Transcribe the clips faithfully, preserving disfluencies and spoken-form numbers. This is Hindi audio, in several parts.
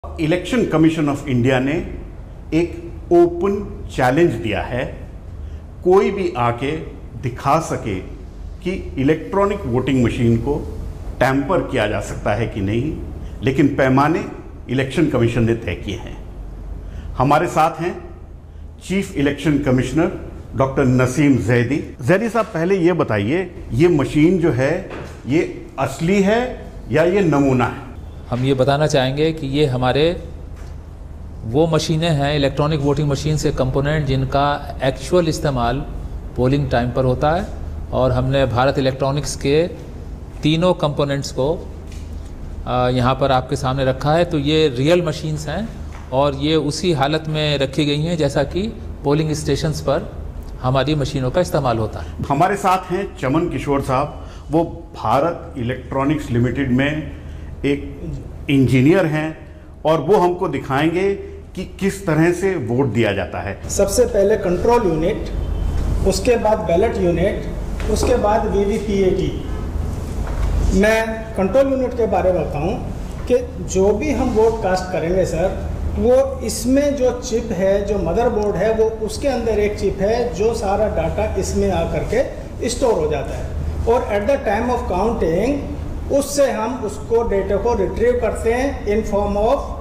इलेक्शन कमीशन ऑफ इंडिया ने एक ओपन चैलेंज दिया है, कोई भी आके दिखा सके कि इलेक्ट्रॉनिक वोटिंग मशीन को टैंपर किया जा सकता है कि नहीं, लेकिन पैमाने इलेक्शन कमीशन ने तय किए हैं। हमारे साथ हैं chief election commissioner doctor Naseem Zaidi. Zaidi साहब, पहले ये बताइए, ये मशीन जो है ये असली है या ये नमूना है? हम ये बताना चाहेंगे कि ये हमारे वो मशीनें हैं, इलेक्ट्रॉनिक वोटिंग मशीन से कंपोनेंट जिनका एक्चुअल इस्तेमाल पोलिंग टाइम पर होता है, और हमने भारत इलेक्ट्रॉनिक्स के तीनों कंपोनेंट्स को यहाँ पर आपके सामने रखा है। तो ये रियल मशीन्स हैं और ये उसी हालत में रखी गई हैं जैसा कि पोलिंग स्टेशंस पर हमारी मशीनों का इस्तेमाल होता है। हमारे साथ हैं चमन किशोर साहब, वो भारत इलेक्ट्रॉनिक्स लिमिटेड में एक इंजीनियर हैं और वो हमको दिखाएंगे कि किस तरह से वोट दिया जाता है। सबसे पहले कंट्रोल यूनिट, उसके बाद बैलेट यूनिट, उसके बाद वीवीपीएटी। मैं कंट्रोल यूनिट के बारे में बताऊं कि जो भी हम वोट कास्ट करेंगे सर, वो इसमें जो चिप है, जो मदरबोर्ड है, वो उसके अंदर एक चिप है जो सारा डाटा इसमें आकर के स्टोर हो जाता है, और at the time of counting उससे हम उसको डेटा को रिट्रीव करते हैं इन फॉर्म ऑफ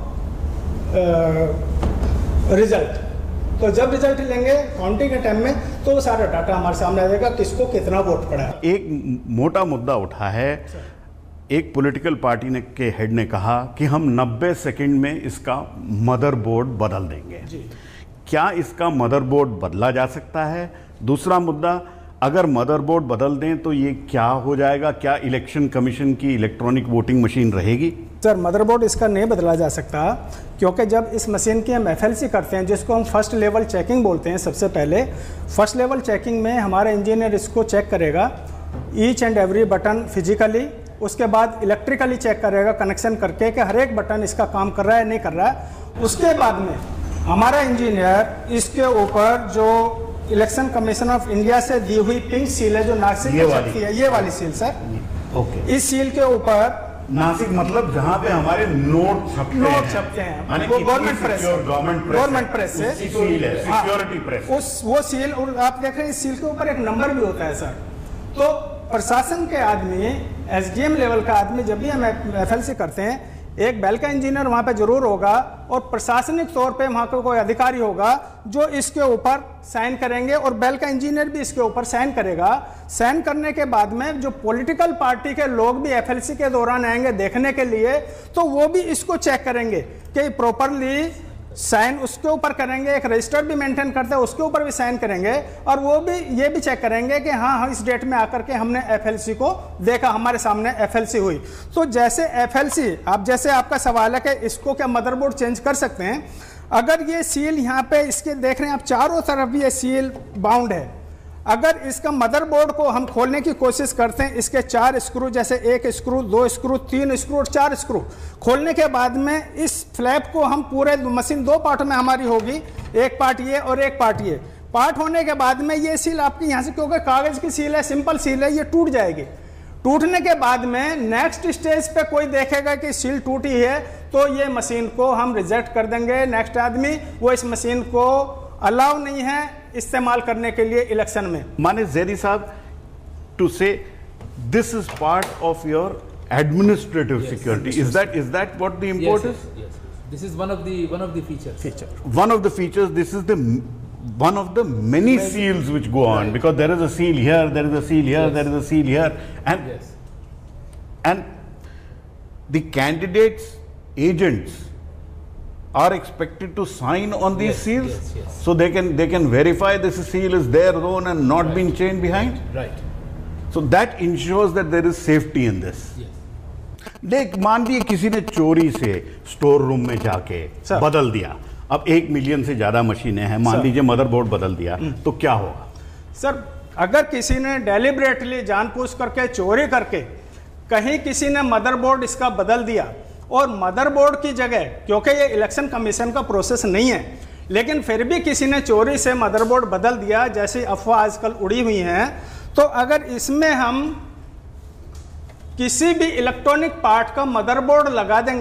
रिजल्ट। तो जब रिजल्ट लेंगे काउंटिंग के टाइम में, तो वो सारा डाटा हमारे सामने आ जाएगा, किसको कितना वोट पड़ा है। एक मोटा मुद्दा उठा है, एक पॉलिटिकल पार्टी ने के हेड ने कहा कि हम नब्बे सेकंड में इसका मदरबोर्ड बदल देंगे। जी। क्या इसका मदरबोर्ड बदला जा सकता है? दूसरा मुद्दा, अगर मदरबोर्ड बदल दें तो ये क्या हो जाएगा? क्या इलेक्शन कमीशन की इलेक्ट्रॉनिक वोटिंग मशीन रहेगी? सर, मदरबोर्ड इसका नहीं बदला जा सकता, क्योंकि जब इस मशीन की हम एफएलसी करते हैं, जिसको हम फर्स्ट लेवल चेकिंग बोलते हैं, सबसे पहले फर्स्ट लेवल चेकिंग में हमारा इंजीनियर इसको चेक करेगा each and every button physically, उसके बाद इलेक्ट्रिकली चेक करेगा कनेक्शन करके कि हर एक बटन इसका काम कर रहा है नहीं कर रहा है। उसके बाद में हमारा इंजीनियर इसके ऊपर जो इलेक्शन कमीशन ऑफ इंडिया से दी हुई पिंक सील है, जो नासिक ये वाली है, ये वाली सील सर, ओके। इस सील के ऊपर नासिक मतलब जहां पे हमारे नोट छपते हैं, नोट छपते हैं, यानी वो कि government press, government press, government press से सील है, हाँ, सिक्योरिटी प्रेस, उस वो सील, और आप देख रहे हैं इस सील के ऊपर एक नंबर भी होता है सर। तो प्रशासन के आदमी, एसडीएम लेवल का आदमी, जब भी हम एफएलसी करते हैं, एक बेल का इंजीनियर वहाँ पे जरूर होगा, और प्रशासनिक तौर पे वहाँ का कोई अधिकारी होगा जो इसके ऊपर साइन करेंगे, और बेल का इंजीनियर भी इसके ऊपर साइन करेगा। साइन करने के बाद में जो पॉलिटिकल पार्टी के लोग भी एफएलसी के दौरान आएंगे देखने के लिए, तो वो भी इसको चेक करेंगे कि प्रॉपरली साइन उसके ऊपर करेंगे। एक रजिस्टर भी मेंटेन करते हैं, उसके ऊपर भी साइन करेंगे, और वो भी ये भी चेक करेंगे कि हाँ हाँ इस डेट में आकर के हमने एफएलसी को देखा, हमारे सामने एफएलसी हुई। तो जैसे एफएलसी, आप जैसे आपका सवाल है कि इसको क्या मदरबोर्ड चेंज कर सकते हैं, अगर ये सील यहाँ पे इसके देख रहे हैं आप, चारों तरफ भी ये सील बाउंड है। अगर इसका मदरबोर्ड को हम खोलने की कोशिश करते हैं, इसके चार स्क्रू, जैसे एक स्क्रू, दो स्क्रू, तीन स्क्रू और चार स्क्रू खोलने के बाद में इस फ्लैप को हम पूरे मशीन दो पार्ट में हमारी होगी, एक पार्ट ये और एक पार्ट ये। पार्ट होने के बाद में ये सील आपकी यहाँ से, क्योंकि कागज की सील है, सिंपल सील है, ये टूट जाएगी। टूटने के बाद में नेक्स्ट स्टेज पे कोई देखेगा कि सील टूटी है, तो ये मशीन को हम रिजेक्ट कर देंगे। नेक्स्ट आदमी वो इस मशीन को अलाउ नहीं है इस्तेमाल करने के लिए इलेक्शन में। माने जैदी साहब, to say this is part of your administrative security, is that is that what the importance? Yes, yes. This is one of the one of the features. Feature. One of the features, this is the one of the many seals which go on, Right. because there is a seal here, there is a seal here, Yes. there is a seal here, and Yes. and the candidates agents are expected to sign on these Yes, seals, yes, yes. so they can they can verify this seal is their own and not Right. being chained behind. Right. So that ensures that there is safety in this. Yes. देख, मान लिए किसी ने चोरी से स्टोर रूम में जाके सर। बदल दिया, अब एक मिलियन से ज्यादा मशीनें हैं, मान सर। लीजिए मदरबोर्ड बदल दिया, तो क्या होगा? सर, अगर किसी ने डेलिब्रेटली जानबूझ करके चोरी करके कहीं किसी ने मदरबोर्ड इसका बदल दिया, और मदरबोर्ड की जगह, क्योंकि ये इलेक्शन कमीशन का प्रोसेस नहीं है, लेकिन फिर भी किसी ने चोरी से मदरबोर्ड बदल दिया, जैसी अफवाह आजकल उड़ी हुई हैं, तो अगर इसमें हम किसी भी इलेक्ट्रॉनिक पार्ट का मदरबोर्ड लगा देंगे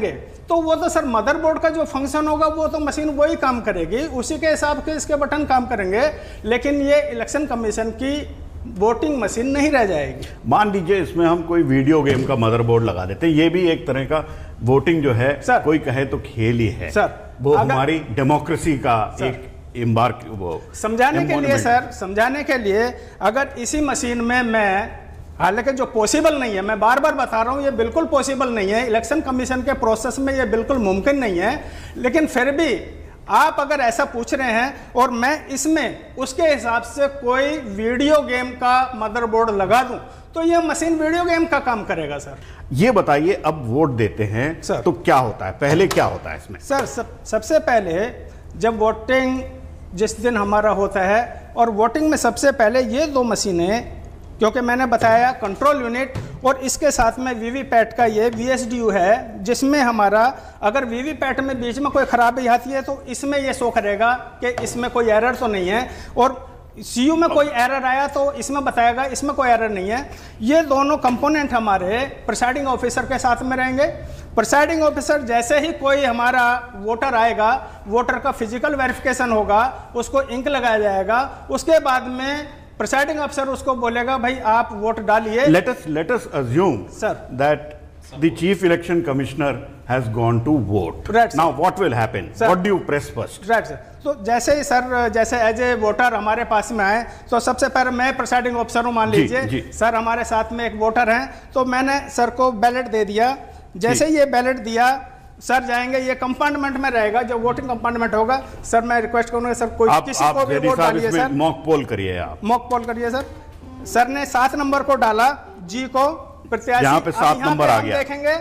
तो वो तो सर मदरबोर्ड का जो फंक्शन होगा वो तो मशीन वही काम करेगी, उसी के हिसाब के इसके बटन काम करेंगे, लेकिन ये इलेक्शन कमीशन की वोटिंग मशीन नहीं रह जाएगी। मान लीजिए इसमें हम कोई वीडियो गेम का मदरबोर्ड लगा देते हैं, ये भी एक तरह का वोटिंग जो है सर, कोई कहे तो खेल ही है सर, वो हमारी डेमोक्रेसी का एक इम्बार्क वो समझाने के लिए सर, समझाने के लिए अगर इसी मशीन में मैं, हालांकि जो पॉसिबल नहीं है, मैं बार बार बता रहा हूं ये बिल्कुल पॉसिबल नहीं है, इलेक्शन कमीशन के प्रोसेस में ये बिल्कुल मुमकिन नहीं है, लेकिन फिर भी आप अगर ऐसा पूछ रहे हैं और मैं इसमें उसके हिसाब से कोई वीडियो गेम का मदरबोर्ड लगा दूं तो ये मशीन वीडियो गेम का काम करेगा सर। ये बताइए, अब वोट देते हैं सर तो क्या होता है, पहले क्या होता है इसमें? सर सब, सबसे पहले जब वोटिंग जिस दिन हमारा होता है, और वोटिंग में सबसे पहले ये दो मशीनें, क्योंकि मैंने बताया कंट्रोल यूनिट और इसके साथ में वीवीपैट का ये वीएसडीयू है, जिसमें हमारा अगर वीवीपैट में बीच में कोई खराबी आती है तो इसमें ये शो करेगा कि इसमें कोई एरर तो नहीं है, और सीयू में कोई एरर आया तो इसमें बताएगा इसमें कोई एरर नहीं है। ये दोनों कंपोनेंट हमारे प्रिसाइडिंग ऑफिसर के साथ में रहेंगे। प्रिसाइडिंग ऑफिसर जैसे ही कोई हमारा वोटर आएगा, वोटर का फिजिकल वेरिफिकेशन होगा, उसको इंक लगाया जाएगा, उसके बाद में प्रिसाइडिंग अफसर उसको बोलेगा भाई आप वोट डालिए। Let us let us assume sir that the chief election commissioner has gone to vote. Now what will happen? What do you press first? Right sir. तो जैसे ही सर, जैसे एज ए वोटर हमारे पास में आए तो सबसे पहले मैं प्रिसाइडिंग ऑफिसर हूं, मान लीजिए सर हमारे साथ में एक वोटर हैं, तो मैंने सर को बैलेट दे दिया। जैसे ही ये बैलेट दिया, सर जाएंगे, ये कंपार्टमेंट में रहेगा, जो वोटिंग कंपार्टमेंट होगा। सर मैं रिक्वेस्ट करूंगा सर कोई आप, किसी आप को भी वोट डालिए सर। मॉक पोल करिए, आप मॉक पोल करिए सर। सर ने सात नंबर को डाला, जी को प्रत्याशी, यहाँ पे सात नंबर आ गया। देखेंगे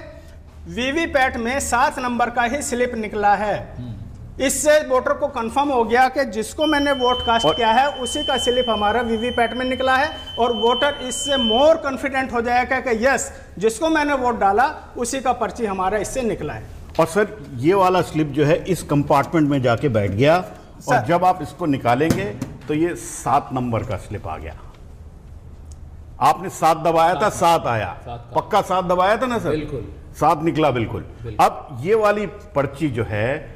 वीवीपैट में सात नंबर का ही स्लिप निकला है। इससे वोटर को कंफर्म हो गया कि जिसको मैंने वोट कास्ट किया है उसी का स्लिप हमारा वीवीपैट में निकला है, और वोटर इससे मोर कॉन्फिडेंट हो जाएगा कि यस जिसको मैंने वोट डाला उसी का पर्ची हमारा इससे निकला है। और सर ये वाला स्लिप जो है इस कंपार्टमेंट में जाके बैठ गया, और जब आप इसको निकालेंगे तो ये सात नंबर का स्लिप आ गया। आपने सात दबाया था, सात आया, पक्का सात दबाया था ना सर? बिल्कुल सात निकला, बिल्कुल, बिल्कुल। अब ये वाली पर्ची जो है,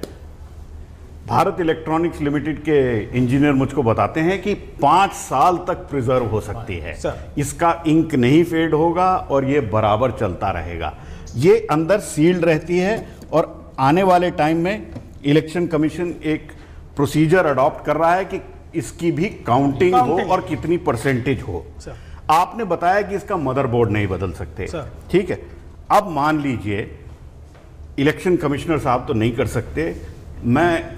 भारत इलेक्ट्रॉनिक्स लिमिटेड के इंजीनियर मुझको बताते हैं कि पांच साल तक प्रिजर्व हो सकती है, इसका इंक नहीं फेड होगा और ये बराबर चलता रहेगा। ये अंदर सील्ड रहती है, और आने वाले टाइम में इलेक्शन कमीशन एक प्रोसीजर अडॉप्ट कर रहा है कि इसकी भी काउंटिंग हो और कितनी परसेंटेज हो। आपने बताया कि इसका मदरबोर्ड नहीं बदल सकते, ठीक है। अब मान लीजिए इलेक्शन कमिश्नर साहब तो नहीं कर सकते, मैं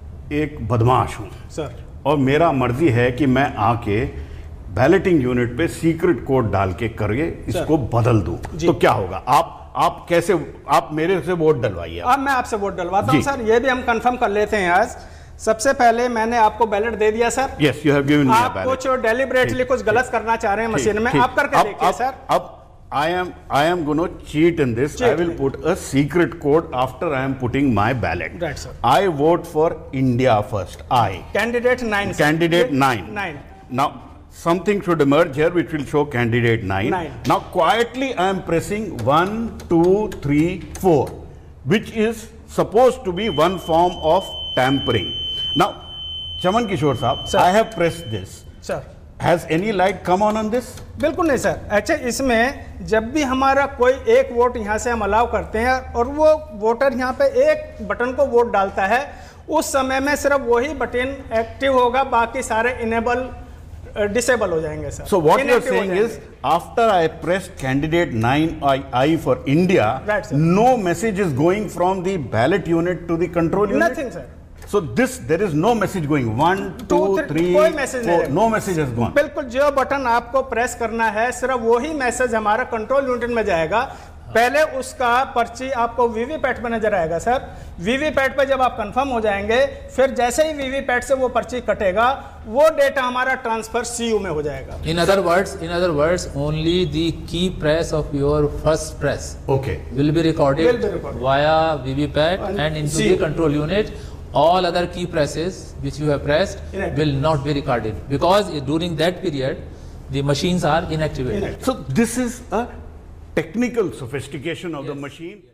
एक बदमाश हूं सर, और मेरा मर्जी है कि मैं आके बैलेटिंग यूनिट पे सीक्रेट कोड डाल के करके इसको बदल दूं, तो क्या होगा? आप आप कैसे, आप मेरे से वोट डलवाइए। अब मैं आपसे वोट डलवाता हूं सर, ये भी हम कंफर्म कर लेते हैं आज। सबसे पहले मैंने आपको बैलेट दे दिया sir. Yes, you have given me a ballot. आप कुछ डेलिब्रेटली कुछ गलत करना चाह रहे हैं मशीन में, आप करके देखिए सर। अब I am I am going to cheat in this. I will put a secret code after I am putting my ballot. Right, sir. I vote for India first. I. Candidate nine. Candidate nine. Nine. Now something should emerge here which will show candidate nine. Nine. Now quietly I am pressing one, two, three, four, which is supposed to be one form of tampering. Now, Chaman Kishore Saab, I have pressed this. Sir. Has any light come on on this? बिल्कुल नहीं सर। अच्छा, इसमें जब भी हमारा कोई एक वोट यहाँ से हम अलाउ करते हैं और वो वोटर यहाँ पे एक बटन को वोट डालता है, उस समय में सिर्फ वही बटन एक्टिव होगा, बाकी सारे इनेबल डिसेबल हो जाएंगे sir. So what you are saying is, after I pressed candidate nine I, I for India, right, sir. no message is going from the ballot unit to the control unit? Nothing sir. So this, there is no message going. One, two, three, कोई message four, no message has gone. बिल्कुल, जो बटन आपको प्रेस करना है सिर्फ वही मैसेज हमारा कंट्रोल यूनिट में जाएगा। पहले उसका पर्ची आपको वीवीपैट पे नजर आएगा सर। वीवीपैट पे जब आप कंफर्म हो जाएंगे, फिर जैसे ही वीवीपैट से वो पर्ची कटेगा, वो डेटा हमारा ट्रांसफर सीयू में हो जाएगा। In other words, in other words, only the key press of your first press okay will be recorded via VVPAT and into the control unit. All other key presses which you have pressed inactive. will not be recorded, because during that period the machines are inactivated. So this is a technical sophistication of yes. the machine.